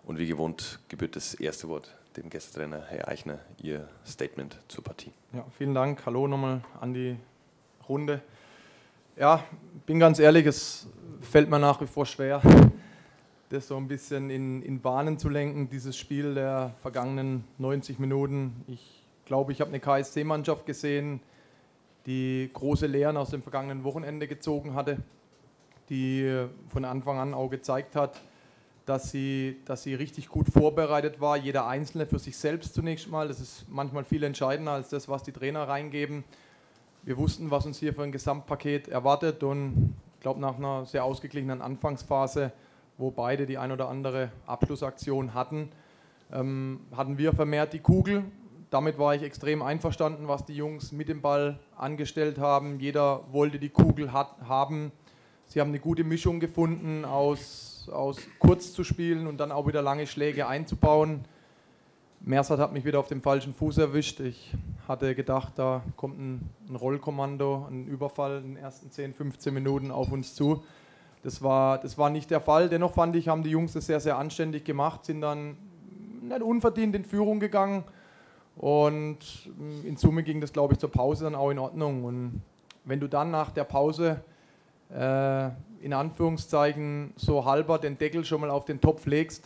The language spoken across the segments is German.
Und wie gewohnt gebührt das erste Wort dem Gästetrainer, Herr Eichner, Ihr Statement zur Partie. Ja, vielen Dank. Hallo nochmal an die Runde. Ja, bin ganz ehrlich, es fällt mir nach wie vor schwer, das so ein bisschen in Bahnen zu lenken, dieses Spiel der vergangenen 90 Minuten. Ich glaube, ich habe eine KSC-Mannschaft gesehen, die große Lehren aus dem vergangenen Wochenende gezogen hatte, die von Anfang an auch gezeigt hat, dass sie richtig gut vorbereitet war, jeder Einzelne für sich selbst zunächst mal. Das ist manchmal viel entscheidender als das, was die Trainer reingeben. Wir wussten, was uns hier für ein Gesamtpaket erwartet und ich glaube, nach einer sehr ausgeglichenen Anfangsphase, wo beide die ein oder andere Abschlussaktion hatten, hatten wir vermehrt die Kugel. Damit war ich extrem einverstanden, was die Jungs mit dem Ball angestellt haben. Jeder wollte die Kugel haben. Sie haben eine gute Mischung gefunden aus kurz zu spielen und dann auch wieder lange Schläge einzubauen. Mersat hat mich wieder auf dem falschen Fuß erwischt. Ich hatte gedacht, da kommt ein Rollkommando, ein Überfall in den ersten 10, 15 Minuten auf uns zu. Das war nicht der Fall. Dennoch fand ich, haben die Jungs das sehr, sehr anständig gemacht, sind dann nicht unverdient in Führung gegangen und in Summe ging das, glaube ich, zur Pause dann auch in Ordnung. Und wenn du dann nach der Pause in Anführungszeichen so halber den Deckel schon mal auf den Topf legst,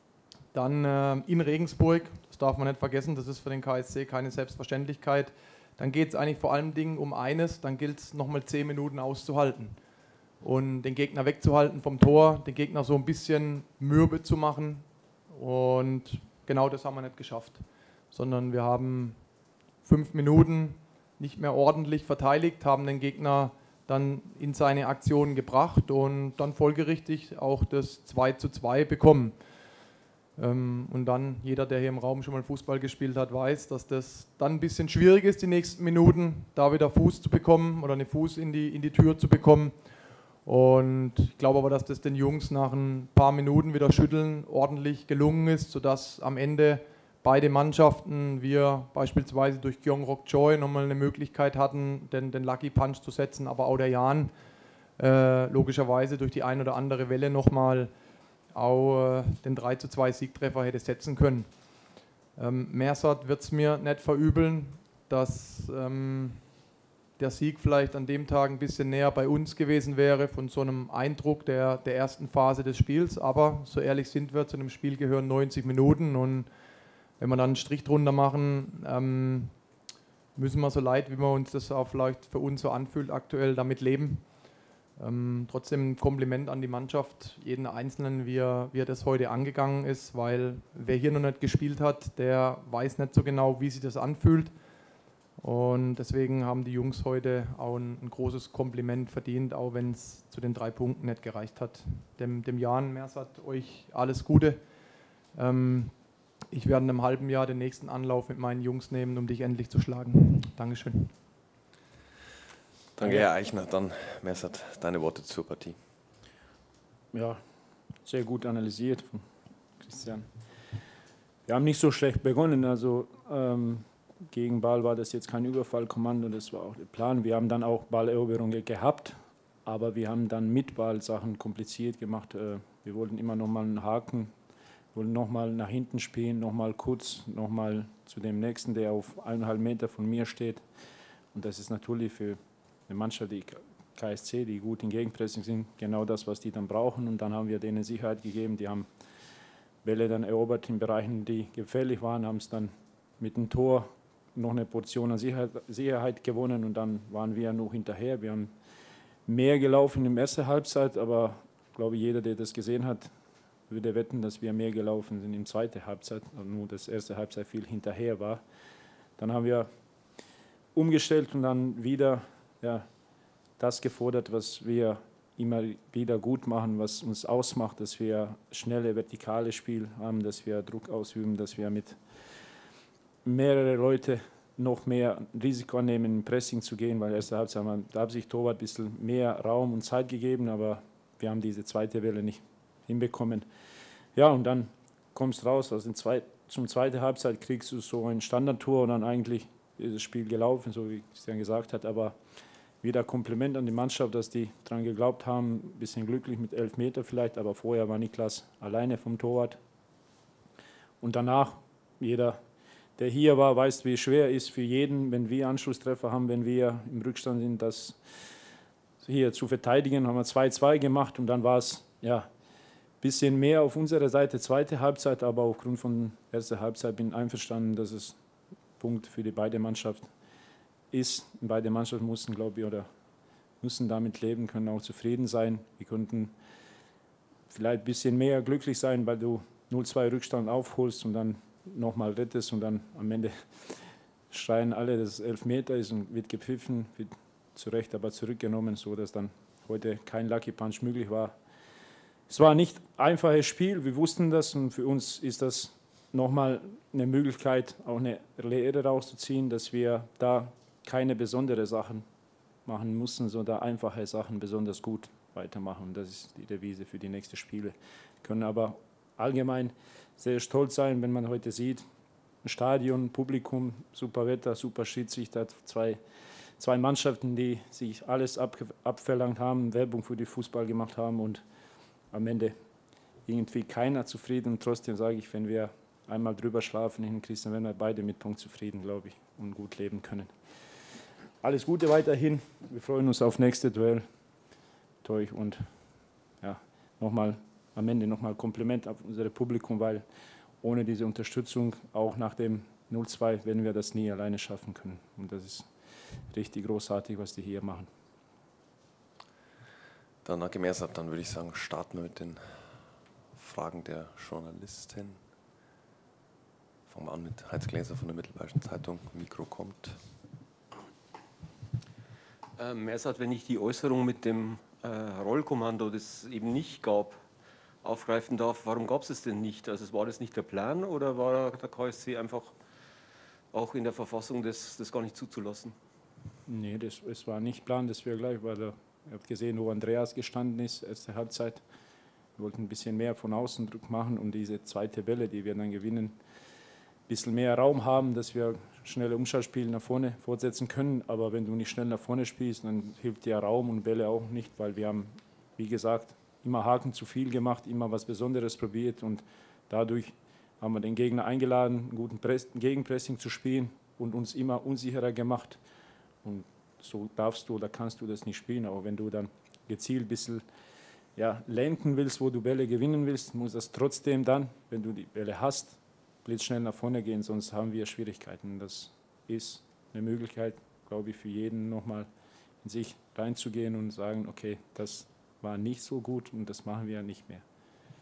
dann in Regensburg, das darf man nicht vergessen, das ist für den KSC keine Selbstverständlichkeit, dann geht es eigentlich vor allen Dingen um eines, dann gilt es nochmal 10 Minuten auszuhalten und den Gegner wegzuhalten vom Tor, den Gegner so ein bisschen mürbe zu machen und genau das haben wir nicht geschafft, sondern wir haben 5 Minuten nicht mehr ordentlich verteidigt, haben den Gegner dann in seine Aktionen gebracht und dann folgerichtig auch das 2:2 bekommen. Und dann, jeder, der hier im Raum schon mal Fußball gespielt hat, weiß, dass das dann ein bisschen schwierig ist, die nächsten Minuten, da wieder Fuß zu bekommen oder einen Fuß in die Tür zu bekommen. Und ich glaube aber, dass das den Jungs nach ein paar Minuten wieder schütteln ordentlich gelungen ist, sodass am Ende beide Mannschaften, wir beispielsweise durch Gyeongrok Choi nochmal eine Möglichkeit hatten, den Lucky Punch zu setzen, aber auch der Jan logischerweise durch die ein oder andere Welle nochmal auch den 3:2 Siegtreffer hätte setzen können. Mersat wird es mir nicht verübeln, dass der Sieg vielleicht an dem Tag ein bisschen näher bei uns gewesen wäre, von so einem Eindruck der ersten Phase des Spiels, aber so ehrlich sind wir, zu einem Spiel gehören 90 Minuten und wenn wir dann einen Strich drunter machen, müssen wir so leid, wie wir uns das auch vielleicht für uns so anfühlt, aktuell damit leben. Trotzdem ein Kompliment an die Mannschaft, jeden Einzelnen, wie er das heute angegangen ist, weil wer hier noch nicht gespielt hat, der weiß nicht so genau, wie sich das anfühlt. Und deswegen haben die Jungs heute auch ein großes Kompliment verdient, auch wenn es zu den 3 Punkten nicht gereicht hat. Dem Jan Mersat euch alles Gute. Ich werde in einem halben Jahr den nächsten Anlauf mit meinen Jungs nehmen, um dich endlich zu schlagen. Dankeschön. Danke, Herr Eichner. Dann, Mersat, deine Worte zur Partie. Ja, sehr gut analysiert von Christian. Wir haben nicht so schlecht begonnen. Also gegen Ball war das jetzt kein Überfallkommando, das war auch der Plan. Wir haben dann auch Balleroberungen gehabt, aber wir haben dann mit Ball Sachen kompliziert gemacht. Wir wollten immer noch mal einen Haken, wollten nochmal nach hinten spielen, nochmal kurz, nochmal zu dem Nächsten, der auf 1,5 Meter von mir steht. Und das ist natürlich für eine Mannschaft, die KSC, die gut im Gegenpressing sind, genau das, was die dann brauchen. Und dann haben wir denen Sicherheit gegeben. Die haben Bälle dann erobert in Bereichen, die gefährlich waren, haben es dann mit dem Tor noch eine Portion an Sicherheit gewonnen und dann waren wir noch hinterher. Wir haben mehr gelaufen in der ersten Halbzeit, aber ich glaube, jeder, der das gesehen hat, würde wetten, dass wir mehr gelaufen sind in der zweiten Halbzeit, nur das erste Halbzeit viel hinterher war. Dann haben wir umgestellt und dann wieder das gefordert, was wir immer wieder gut machen, was uns ausmacht, dass wir schnelle, vertikale Spiel haben, dass wir Druck ausüben, dass wir mit mehreren Leuten noch mehr Risiko annehmen, im Pressing zu gehen, weil erste Halbzeit da hat sich Torwart ein bisschen mehr Raum und Zeit gegeben, aber wir haben diese zweite Welle nicht hinbekommen. Ja, und dann kommst du raus, also zum zweiten Halbzeit kriegst du so ein Standardtor und dann eigentlich ist das Spiel gelaufen, so wie Christian gesagt hat, aber wieder Kompliment an die Mannschaft, dass die daran geglaubt haben, ein bisschen glücklich mit 11 Meter vielleicht, aber vorher war Niklas alleine vom Torwart Und danach, jeder, der hier war, weiß, wie schwer es ist für jeden, wenn wir Anschlusstreffer haben, wenn wir im Rückstand sind, das hier zu verteidigen. Haben wir 2-2 gemacht und dann war es ja bisschen mehr auf unserer Seite, zweite Halbzeit, aber aufgrund von erster Halbzeit bin ich einverstanden, dass es Punkt für die beide Mannschaften ist. Beide Mannschaften mussten, glaube ich, oder müssen damit leben, können auch zufrieden sein. Wir konnten vielleicht ein bisschen mehr glücklich sein, weil du 0-2 Rückstand aufholst und dann nochmal rettest und dann am Ende schreien alle, dass es 11 Meter ist und wird gepfiffen, wird zu Recht aber zurückgenommen, sodass dann heute kein Lucky Punch möglich war. Es war nicht ein einfaches Spiel, wir wussten das und für uns ist das nochmal eine Möglichkeit, auch eine Lehre rauszuziehen, dass wir da keine besonderen Sachen machen mussten, sondern einfache Sachen besonders gut weitermachen. Und das ist die Devise für die nächsten Spiele. Wir können aber allgemein sehr stolz sein, wenn man heute sieht, ein Stadion, Publikum, super Wetter, super Schiedsrichter, zwei Mannschaften, die sich alles abverlangt haben, Werbung für den Fußball gemacht haben und am Ende irgendwie keiner zufrieden. Und trotzdem sage ich, wenn wir einmal drüber schlafen in Christian, werden wir beide mit Punkt zufrieden, glaube ich, und gut leben können. Alles Gute weiterhin. Wir freuen uns auf nächste Duell. Und ja, nochmal am Ende nochmal Kompliment auf unser Publikum, weil ohne diese Unterstützung, auch nach dem 0-2, werden wir das nie alleine schaffen können. Und das ist richtig großartig, was die hier machen. Dann, dann würde ich sagen, starten wir mit den Fragen der Journalisten. Fangen wir an mit Heinz Gläser von der Mittelbayerischen Zeitung. Mikro kommt. Mersat, wenn ich die Äußerung mit dem Rollkommando, das es eben nicht gab, aufgreifen darf, warum gab es es denn nicht? Also war das nicht der Plan oder war der KSC einfach auch in der Verfassung, das gar nicht zuzulassen? Nee, es war nicht Plan, das wäre gleich, weil ihr habt gesehen, wo Andreas gestanden ist, erste Halbzeit. Wir wollten ein bisschen mehr von außen Druck machen und diese zweite Welle, die wir dann gewinnen, ein bisschen mehr Raum haben, dass wir schnelle Umschaltspiele nach vorne fortsetzen können. Aber wenn du nicht schnell nach vorne spielst, dann hilft dir Raum und Bälle auch nicht, weil wir haben, wie gesagt, immer Haken zu viel gemacht, immer was Besonderes probiert und dadurch haben wir den Gegner eingeladen, einen guten Gegenpressing zu spielen und uns immer unsicherer gemacht. Und so darfst du oder kannst du das nicht spielen. Aber wenn du dann gezielt ein bisschen lenken willst, wo du Bälle gewinnen willst, muss das trotzdem dann, wenn du die Bälle hast, blitzschnell nach vorne gehen, sonst haben wir Schwierigkeiten. Das ist eine Möglichkeit, glaube ich, für jeden nochmal in sich reinzugehen und sagen, okay, das war nicht so gut und das machen wir nicht mehr.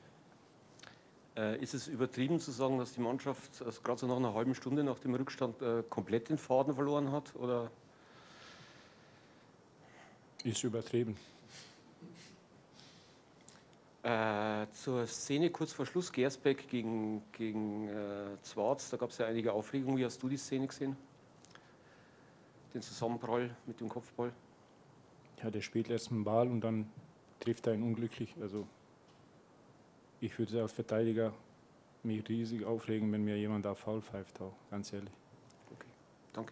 Ist es übertrieben zu sagen, dass die Mannschaft also gerade so nach einer halben Stunde nach dem Rückstand komplett den Faden verloren hat? Oder? Ist übertrieben. Zur Szene kurz vor Schluss, Gersbeck gegen Zwarz, da gab es ja einige Aufregung. Wie hast du die Szene gesehen? Den Zusammenprall mit dem Kopfball? Ja, der spielt erst einen Ball und dann trifft er ihn unglücklich. Also ich würde als Verteidiger mich riesig aufregen, wenn mir jemand da faul pfeift, auch, ganz ehrlich. Okay, danke.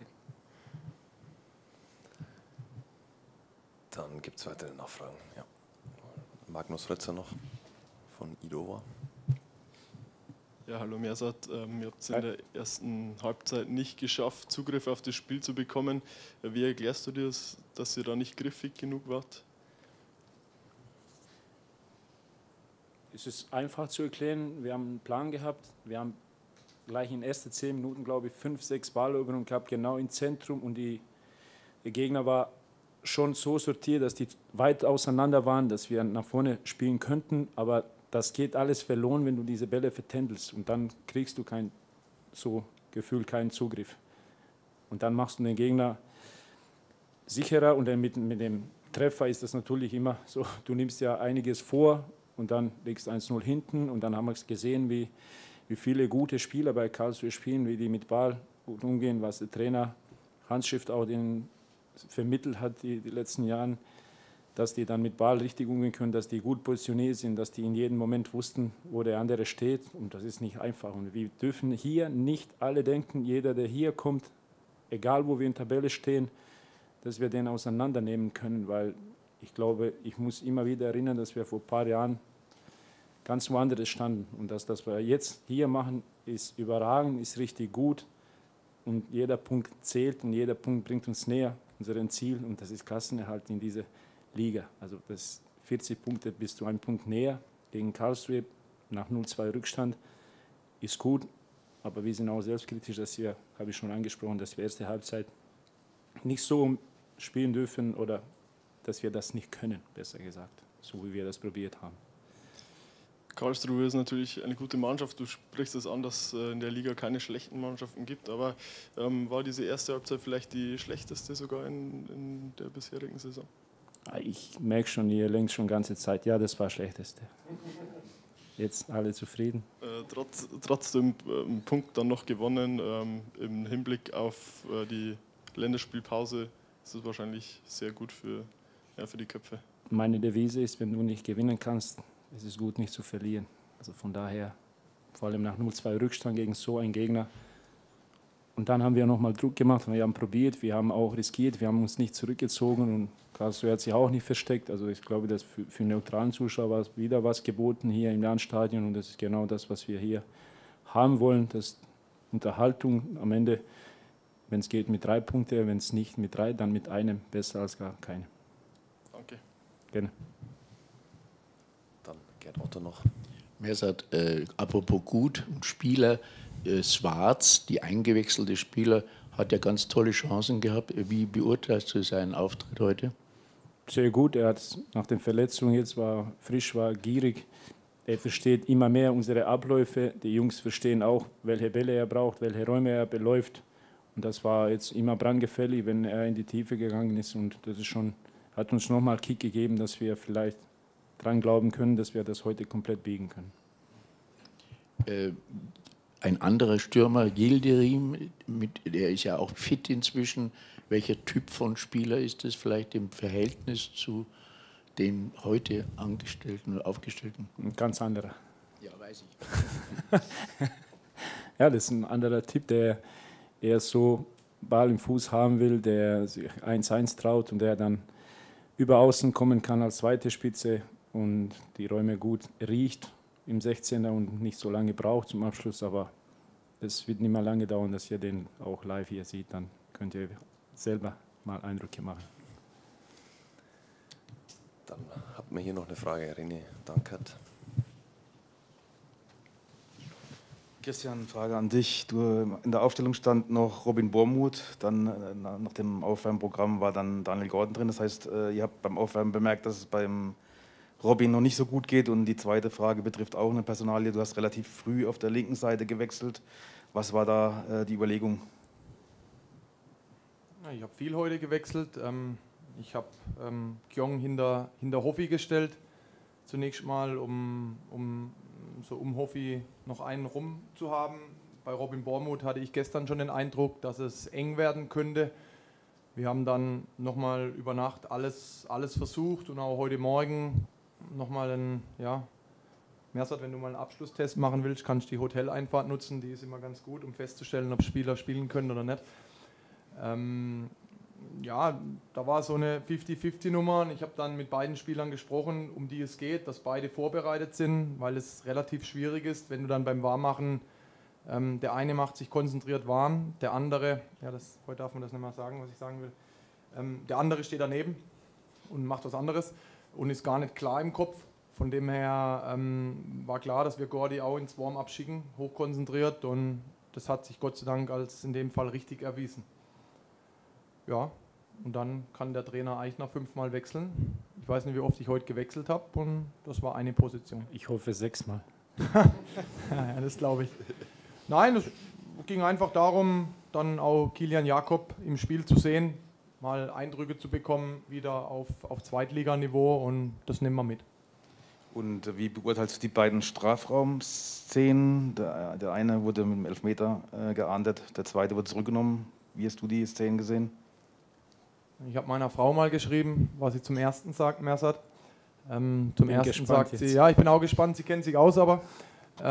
Dann gibt es weitere Nachfragen. Ja. Magnus Rötzer noch von Idova. Ja, hallo Mersat. Ihr habt es in der ersten Halbzeit nicht geschafft, Zugriff auf das Spiel zu bekommen. Wie erklärst du dir das, dass ihr da nicht griffig genug wart? Es ist einfach zu erklären. Wir haben einen Plan gehabt. Wir haben gleich in den ersten 10 Minuten, glaube ich, 5, 6 Balleroberungen gehabt, genau im Zentrum. Und der Gegner war schon so sortiert, dass die weit auseinander waren, dass wir nach vorne spielen könnten. Aber das geht alles verloren, wenn du diese Bälle vertändelst. Und dann kriegst du keinen Zugriff. Und dann machst du den Gegner sicherer. Und dann mit dem Treffer ist das natürlich immer so, du nimmst ja einiges vor und dann legst 1-0 hinten. Und dann haben wir gesehen, wie viele gute Spieler bei Karlsruhe spielen, wie die mit Ball gut umgehen, was der Trainer Hans Schift auch den vermittelt hat die letzten Jahren, dass die dann mit Ball richtig umgehen können, dass die gut positioniert sind, dass die in jedem Moment wussten, wo der andere steht. Und das ist nicht einfach. Und wir dürfen hier nicht alle denken, jeder, der hier kommt, egal wo wir in der Tabelle stehen, dass wir den auseinandernehmen können, weil ich glaube, ich muss immer wieder erinnern, dass wir vor ein paar Jahren ganz woanders standen. Und das, was wir jetzt hier machen, ist überragend, ist richtig gut. Und jeder Punkt zählt und jeder Punkt bringt uns näher unserem Ziel. Und das ist Klassenerhalt in dieser Liga. Also das 40 Punkte bist du einen Punkt näher gegen Karlsruhe nach 0-2 Rückstand. Ist gut, aber wir sind auch selbstkritisch, dass wir, habe ich schon angesprochen, dass wir erste Halbzeit nicht so spielen dürfen oder dass wir das nicht können, besser gesagt, so wie wir das probiert haben. Karlsruhe ist natürlich eine gute Mannschaft. Du sprichst es an, dass es in der Liga keine schlechten Mannschaften gibt, aber war diese erste Halbzeit vielleicht die schlechteste sogar in der bisherigen Saison? Ich merke schon, ihr lenkt schon die ganze Zeit, ja, das war das Schlechteste. Jetzt alle zufrieden? Trotzdem einen Punkt dann noch gewonnen. Im Hinblick auf die Länderspielpause ist es wahrscheinlich sehr gut für die Köpfe. Meine Devise ist, wenn du nicht gewinnen kannst, ist es gut, nicht zu verlieren. Also von daher, vor allem nach 0-2 Rückstand gegen so einen Gegner. Und dann haben wir nochmal Druck gemacht, wir haben probiert, wir haben auch riskiert, wir haben uns nicht zurückgezogen und Karlsruhe hat sich auch nicht versteckt. Also ich glaube, dass für neutralen Zuschauer war es wieder was geboten hier im Landstadion und das ist genau das, was wir hier haben wollen, dass Unterhaltung am Ende, wenn es geht, mit 3 Punkten, wenn es nicht mit 3, dann mit einem, besser als gar keine. Danke. Gerne. Dann Gerd Otto noch. Mersat, apropos gut und Spieler, Schwarz, die eingewechselte Spieler, hat ja ganz tolle Chancen gehabt. Wie beurteilst du seinen Auftritt heute? Sehr gut, er hat nach den Verletzungen jetzt war frisch, war gierig. Er versteht immer mehr unsere Abläufe. Die Jungs verstehen auch, welche Bälle er braucht, welche Räume er beläuft. Und das war jetzt immer brandgefällig, wenn er in die Tiefe gegangen ist. Und das ist schon, hat uns nochmal Kick gegeben, dass wir vielleicht dran glauben können, dass wir das heute komplett biegen können. Ein anderer Stürmer, Yildirim, der ist ja auch fit inzwischen. Welcher Typ von Spieler ist das vielleicht im Verhältnis zu den heute Angestellten oder Aufgestellten? Ein ganz anderer. Ja, weiß ich. Ja, das ist ein anderer Typ, der eher so Ball im Fuß haben will, der sich 1-1 traut und der dann über außen kommen kann als zweite Spitze und die Räume gut riecht im 16er und nicht so lange braucht zum Abschluss, aber es wird nicht mehr lange dauern, dass ihr den auch live hier seht, dann könnt ihr selber mal Eindrücke machen. Dann hat man hier noch eine Frage, René Dankert. Christian, Frage an dich. In der Aufstellung stand noch Robin Bormuth, dann nach dem Aufwärmprogramm war dann Daniel Gordon drin. Das heißt, ihr habt beim Aufwärmen bemerkt, dass es beim Robin noch nicht so gut geht. Und die zweite Frage betrifft auch eine Personalie. Du hast relativ früh auf der linken Seite gewechselt. Was war da die Überlegung? Ich habe viel heute gewechselt. Ich habe Kyong hinter Hoffi gestellt. Zunächst mal, um Hoffi noch einen rum zu haben. Bei Robin Bormuth hatte ich gestern schon den Eindruck, dass es eng werden könnte. Wir haben dann nochmal über Nacht alles versucht und auch heute Morgen nochmal Mersat, wenn du mal einen Abschlusstest machen willst, kannst du die Hoteleinfahrt nutzen. Die ist immer ganz gut, um festzustellen, ob Spieler spielen können oder nicht. Da war so eine 50-50-Nummer und ich habe dann mit beiden Spielern gesprochen, um die es geht, dass beide vorbereitet sind, weil es relativ schwierig ist, wenn du dann beim Warmmachen, der eine macht sich konzentriert warm, der andere, heute darf man das nicht mehr sagen, was ich sagen will, der andere steht daneben und macht was anderes und ist gar nicht klar im Kopf. Von dem her war klar, dass wir Gordi auch ins Warm-up schicken, hochkonzentriert, und das hat sich Gott sei Dank als in dem Fall richtig erwiesen. Ja, und dann kann der Trainer Eichner 5-mal wechseln. Ich weiß nicht, wie oft ich heute gewechselt habe, und das war eine Position. Ich hoffe 6-mal. Ja, das glaube ich. Nein, es ging einfach darum, dann auch Kilian Jakob im Spiel zu sehen, mal Eindrücke zu bekommen, wieder auf Zweitliganiveau, und das nehmen wir mit. Und wie beurteilst du die beiden Strafraumszenen? Der eine wurde mit dem Elfmeter geahndet, der zweite wurde zurückgenommen. Wie hast du die Szenen gesehen? Ich habe meiner Frau mal geschrieben, was sie zum ersten sagt, Mersat. Zum ersten sagt sie, ja, ich bin auch gespannt, sie kennt sich aus, aber er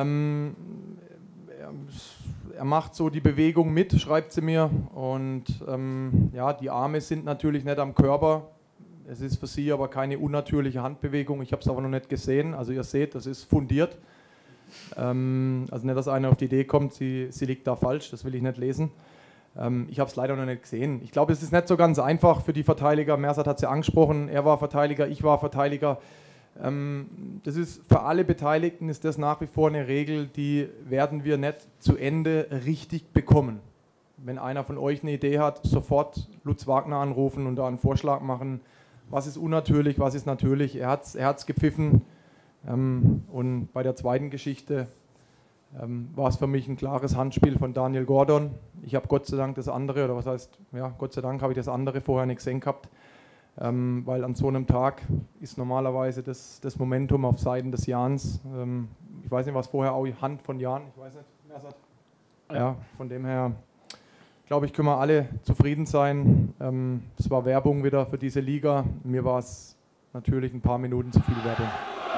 macht so die Bewegung mit, schreibt sie mir, und die Arme sind natürlich nicht am Körper. Es ist für sie aber keine unnatürliche Handbewegung. Ich habe es aber noch nicht gesehen. Also ihr seht, das ist fundiert. Also nicht, dass einer auf die Idee kommt, sie liegt da falsch. Das will ich nicht lesen. Ich habe es leider noch nicht gesehen. Ich glaube, es ist nicht so ganz einfach für die Verteidiger. Mersat hat es ja angesprochen. Er war Verteidiger, ich war Verteidiger. Das ist für alle Beteiligten ist das nach wie vor eine Regel, die werden wir nicht zu Ende richtig bekommen. Wenn einer von euch eine Idee hat, sofort Lutz Wagner anrufen und da einen Vorschlag machen. Was ist unnatürlich, was ist natürlich? Er hat's gepfiffen. Und bei der zweiten Geschichte war es für mich ein klares Handspiel von Daniel Gordon. Ich habe Gott sei Dank das andere, oder was heißt, ja, Gott sei Dank habe ich das andere vorher nicht gesehen gehabt, weil an so einem Tag ist normalerweise das Momentum auf Seiten des Jans. Ich weiß nicht, was vorher auch Hand von Jan, ich weiß nicht, Mersat. Ja, von dem her, glaube ich, können wir alle zufrieden sein. Es war Werbung wieder für diese Liga. Mir war es natürlich ein paar Minuten zu viel Werbung.